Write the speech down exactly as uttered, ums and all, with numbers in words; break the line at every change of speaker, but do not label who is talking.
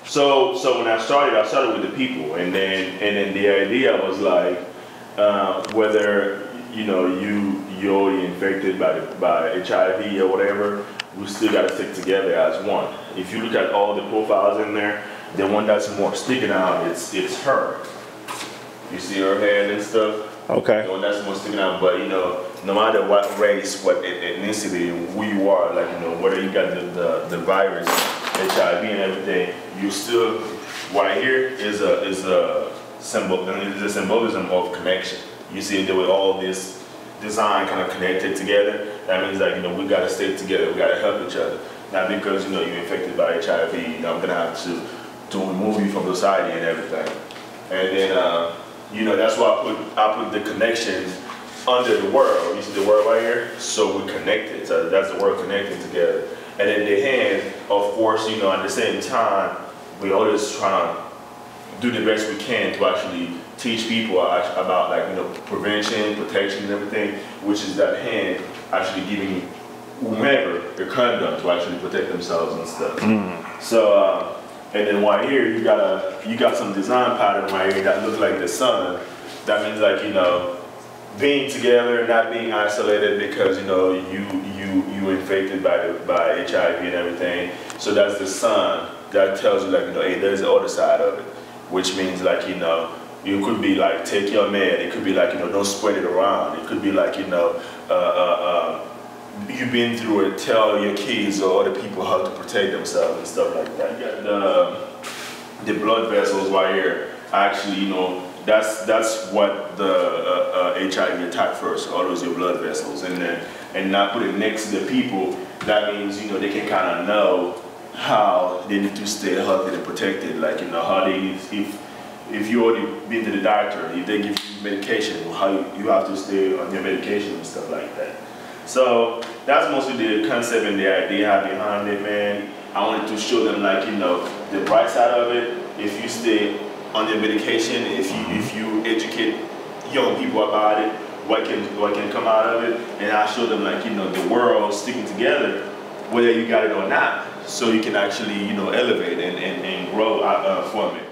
So, so when I started, I started with the people, and then, and then the idea was like, uh, whether you know you you're infected by the, by H I V or whatever, we still got to stick together as one. If you look at all the profiles in there, the one that's more sticking out, it's it's her. You see her head and stuff.
Okay.
The one that's more sticking out, but you know, no matter what race, what ethnicity, who you are, like you know, whether you got the the, the virus, H I V and everything, you still, what I hear is a is a symbol, is a symbolism of connection. You see, there with all this design kind of connected together. That means like you know, we gotta stay together. We gotta help each other. Not because you know you're infected by H I V, you know, I'm gonna have to to remove you from society and everything. And then uh, you know, that's why I put I put the connections under the world. You see the world right here? So we're connected. So that's the world connecting together. And in the hand, of course, you know, at the same time, we always trying to do the best we can to actually teach people about like, you know, prevention, protection and everything, which is that hand actually giving whomever a condom to actually protect themselves and stuff. Mm. So, uh, and then right here, you got a, you got some design pattern right here that looks like the sun. That means like, you know, being together, not being isolated because, you know, you you you infected by the, by H I V and everything. So that's the sun that tells you like, you know, hey, there's the other side of it, which means like, you know, you could be like, take your man. It could be like, you know, don't spread it around. It could be like, you know, uh, uh, uh, you've been through it, tell your kids or other people how to protect themselves and stuff like that. You got the, the blood vessels right here. Actually, you know, that's that's what the uh, uh, H I V attack first. All those your blood vessels, and then and not put it next to the people. That means you know they can kind of know how they need to stay healthy and protected. Like you know how they if if you already been to the doctor, if they give you medication, how you, you have to stay on your medication and stuff like that. So that's mostly the concept and the idea behind it, man. I wanted to show them like, you know, the bright side of it. If you stay on your medication, if you if you educate young people about it, what can what can come out of it, and I show them like, you know, the world sticking together, whether you got it or not, so you can actually, you know, elevate and, and, and grow uh, from it.